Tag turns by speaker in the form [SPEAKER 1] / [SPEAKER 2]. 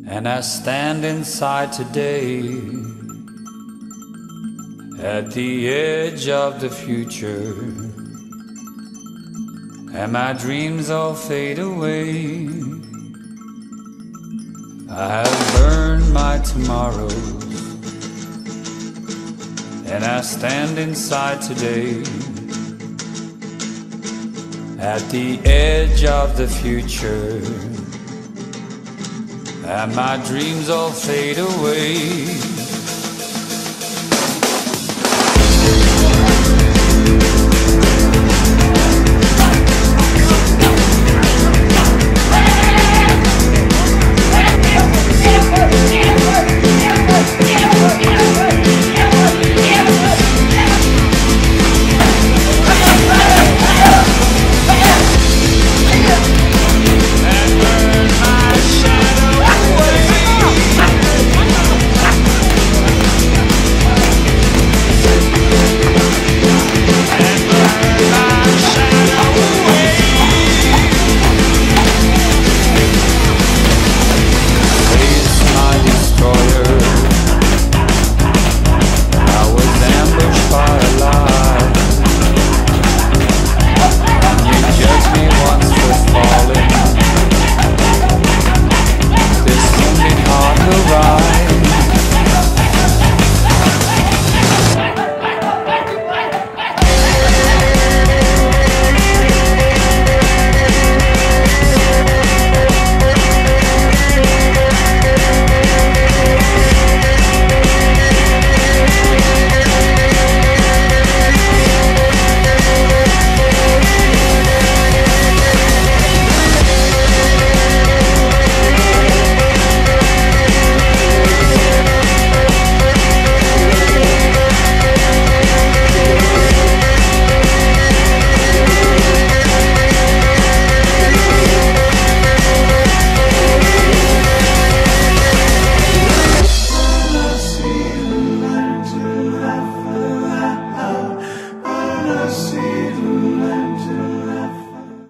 [SPEAKER 1] and I stand inside today, at the edge of the future, and my dreams all fade away. I have burned my tomorrows, and I stand inside today, at the edge of the future, and my dreams all fade away.